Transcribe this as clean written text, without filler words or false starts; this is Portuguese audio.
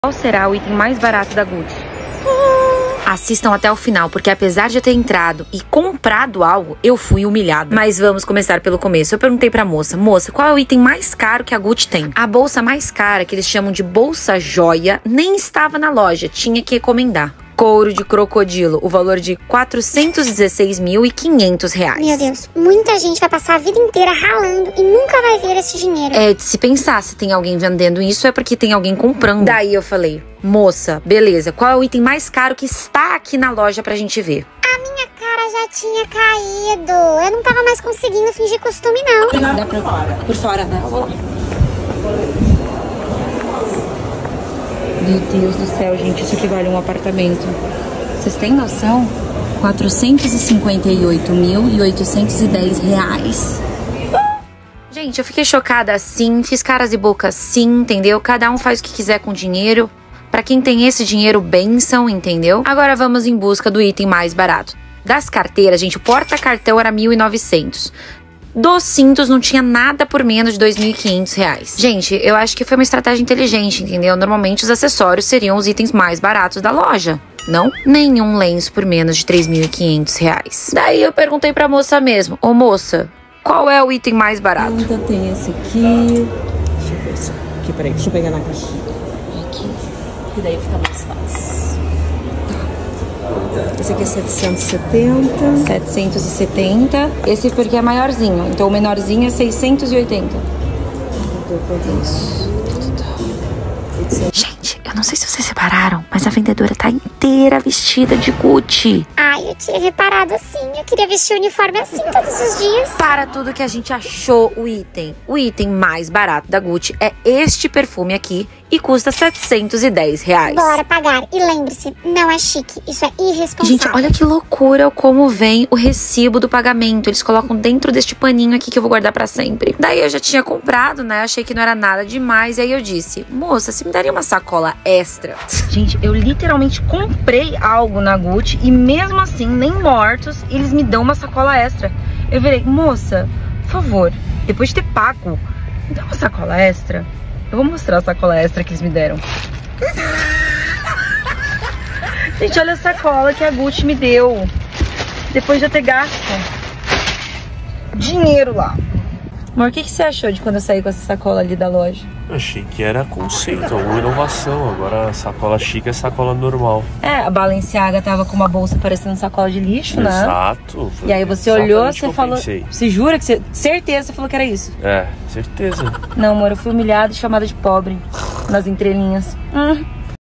Qual será o item mais barato da Gucci? Assistam até o final, porque apesar de eu ter entrado e comprado algo, eu fui humilhada. Mas vamos começar pelo começo. Eu perguntei pra moça, qual é o item mais caro que a Gucci tem? A bolsa mais cara, que eles chamam de bolsa joia, nem estava na loja, tinha que encomendar. Couro de crocodilo, o valor de R$416.500. Meu Deus, muita gente vai passar a vida inteira ralando e nunca vai ver esse dinheiro. É de se pensar, se tem alguém vendendo isso, é porque tem alguém comprando. Daí eu falei, moça, beleza, qual é o item mais caro que está aqui na loja pra gente ver? A minha cara já tinha caído. Eu não tava mais conseguindo fingir costume, não. Dá pra por fora, né? Meu Deus do céu, gente, isso aqui vale um apartamento. Vocês têm noção? R$458.810. Gente, eu fiquei chocada assim, fiz caras e bocas sim, entendeu? Cada um faz o que quiser com dinheiro. Pra quem tem esse dinheiro, bênção, entendeu? Agora vamos em busca do item mais barato. Das carteiras, gente, o porta-cartão era R$1.900. Dos cintos não tinha nada por menos de R$2.500. Gente, eu acho que foi uma estratégia inteligente, entendeu? Normalmente os acessórios seriam os itens mais baratos da loja, não? Nenhum lenço por menos de R$3.500. Daí eu perguntei pra moça mesmo, ô moça, qual é o item mais barato? Ainda tem esse aqui. Deixa eu ver esse aqui, peraí, deixa eu pegar na caixinha. Aqui, que daí fica mais fácil. Esse aqui é 770. 770. Esse porque é maiorzinho. Então o menorzinho é 680. Isso. Gente, eu não sei se vocês repararam, mas a vendedora tá inteira vestida de Gucci. Ai, eu tinha reparado assim. Eu queria vestir o uniforme assim todos os dias. Para tudo que a gente achou o item. O item mais barato da Gucci é este perfume aqui e custa R$710. Bora pagar. E lembre-se, não é chique. Isso é irresponsável. Gente, olha que loucura como vem o recibo do pagamento. Eles colocam dentro deste paninho aqui que eu vou guardar pra sempre. Daí eu já tinha comprado, né? Achei que não era nada demais. E aí eu disse, moça, você me daria uma sacola extra? Gente, eu literalmente comprei algo na Gucci e mesmo assim, nem mortos, eles me dão uma sacola extra. Eu virei, moça, por favor, depois de ter pago, me dá uma sacola extra. Eu vou mostrar a sacola extra que eles me deram. Gente, olha a sacola que a Gucci me deu. Depois de eu ter gasto dinheiro lá. Amor, o que você achou de quando eu saí com essa sacola ali da loja? Achei que era conceito, alguma inovação. Agora a sacola chique é sacola normal. É, a Balenciaga tava com uma bolsa parecendo sacola de lixo, né? Exato. E aí você olhou, você falou... Você jura que você... Certeza você falou que era isso? É, certeza. Não, amor, eu fui humilhada e chamada de pobre nas entrelinhas.